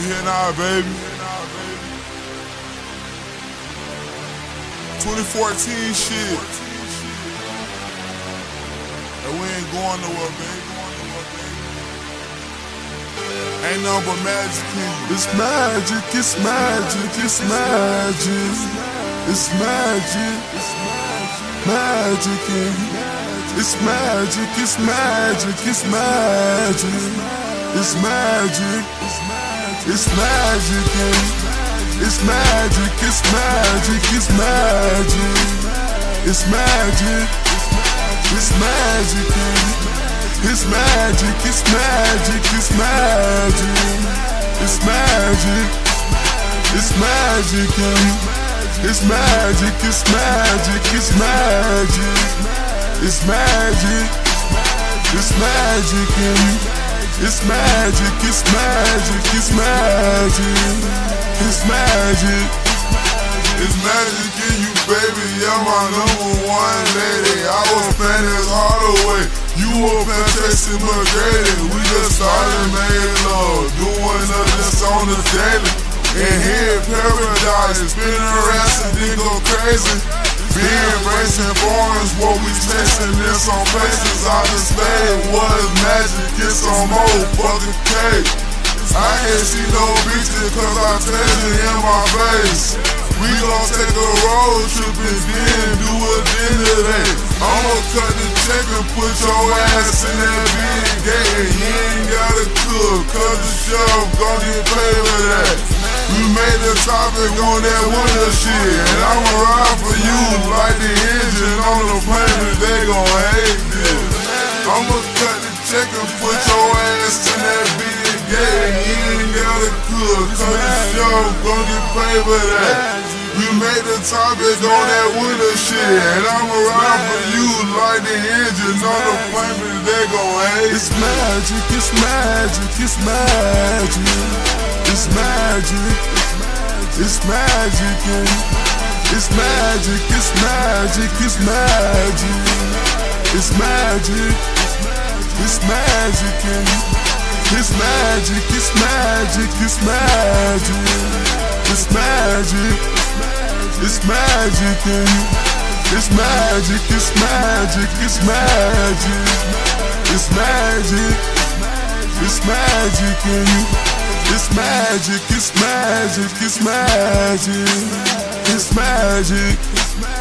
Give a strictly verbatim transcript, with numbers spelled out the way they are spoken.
here now, baby. twenty fourteen shit. And we ain't going nowhere, baby. Ain't nothing but magic in you. It's magic, it's magic, it's magic. It's magic, magic in you. It's magic, it's magic, it's magic. It's magic, it's magic in you. It's magic, it's magic, it's magic. It's magic, it's magic in you. It's magic, it's magic, it's magic. It's magic, it's magic in you. It's magic, it's magic, it's magic. It's magic, it's magic in you. It's magic, it's magic, it's magic. It's magic, it's magic in you, baby. You're my number one lady. I was playing this Hardaway. You were playing Tracy McGrady. We just started made love, doing this on the daily. And here in paradise, spinning around and then go crazy. Being racing foreigns, what we chasing in some places. I just stayed, what is magic? Get some more fucking cake. I can't see no bitches cause I treasure in my face. We gon' take a road trip and then do it then today. I'ma cut the check and put your ass in that big gate. You ain't gotta cook cause the chef gon' get paid for that. We made the topic on that winter shit, and I'ma ride for you like the engine on the plane, and they gon' hate this. I'ma cut the check and put your ass in that big gate. You ain't gotta cook cause the chef gon' get paid for that. We made the topic on that winter shit, and I'ma ride for you like the engine on the plane, and they gon' hate. It's magic, it's magic, it's magic. It's magic, it's magic in you. It's magic, it's magic, it's magic. It's magic, it's magic in you. It's magic, it's magic, it's magic. It's magic, it's magic in you. It's magic, it's magic, it's magic. It's magic, it's magic in you. It's magic, it's magic, it's magic. It's magic.